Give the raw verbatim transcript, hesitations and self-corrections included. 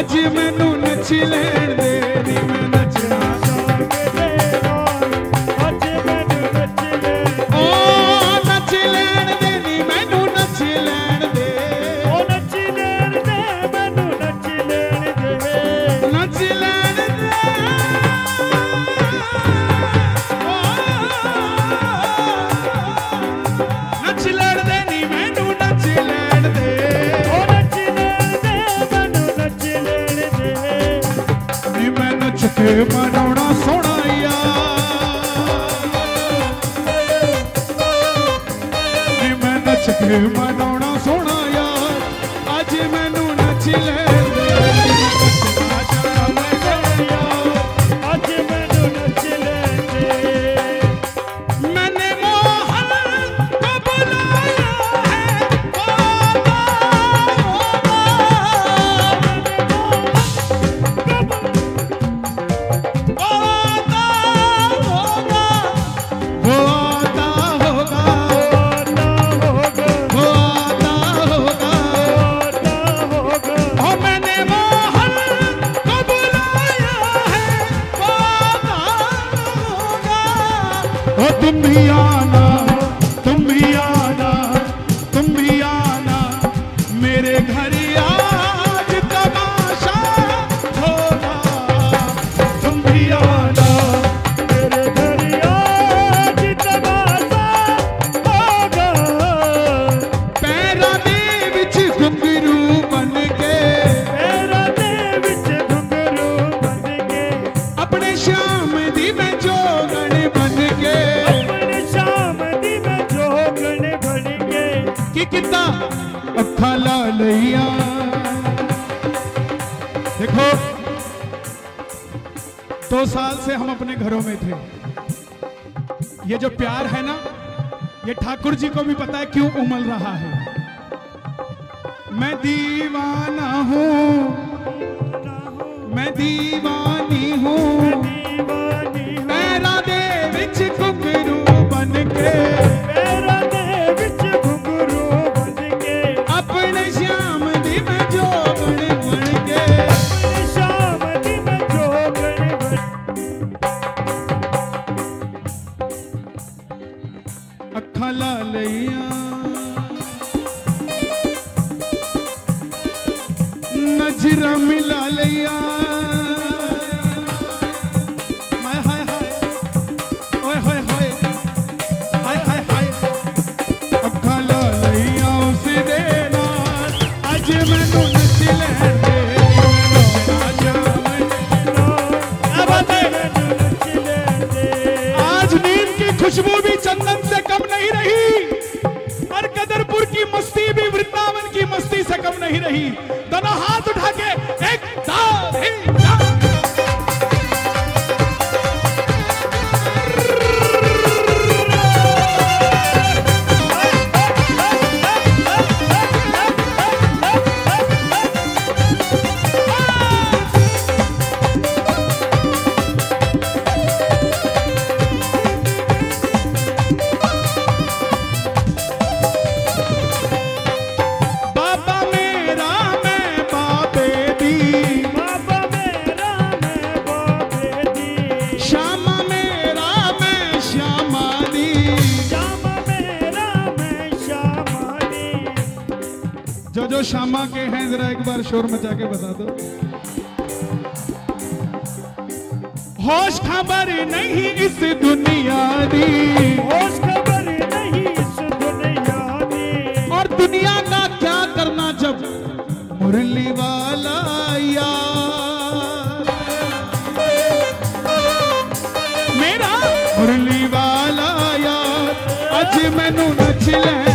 अज मैनू नच लैण दे नी मैं नचना अज मैनू नच लैण ओ नच लैण दे नी मैनू नच लैण दे ओ नच लैण दे मैनू नच लैण दे नच लैण दे नच लैण दे नी मैनू नच लैण दे ओ नच लैण दे मैनू नच लैण दे नी मैं नच के मनाउणा सोहणा नी मैं नच के मनाउणा सोहणा यार अज मैनू नच लैण दे नचना शर्म दे यार अज मैनू नच लैण दे मैंने मोहन को बुलाया है वादा तुम भी आना तुम भी आना तुम भी आना मेरे घर आज तमाशा होगा तुम भी आना मेरे घर आज तमाशा होगा पैरा दे विच घुंघरू बन के पैरा दे विच घुंघरू बन के अपने शाम दी मैं जोगण बन के की कितना अखा ला लिया देखो दो साल से हम अपने घरों में थे। ये जो प्यार है ना ये ठाकुर जी को भी पता है क्यों उमल रहा है। मैं दीवाना हूँ मैं दीवानी हूँ पैरा दे विच घुंघरू बन के पैरा दे विच घुंघरू बन के अपने श्याम दी मैं जोगण बन के अपने श्याम दी मैं जोगण बन अखा ला लिया नजरा मिला लिया आज नींद की खुशबू भी चंदन से कम नहीं रही और कदरपुर की मस्ती भी वृंदावन की मस्ती से कम नहीं रही। दोनों हाथ उठा के एक दाद ही जो जो श्यामा के हैं जरा एक बार शोर मचा के बता दो। होश खबर नहीं इस दुनिया दी होश खबर नहीं इस दुनिया दी और दुनिया का क्या करना जब मुरली वाला यार मेरा मुरली वाला यार अज मैनू नच ले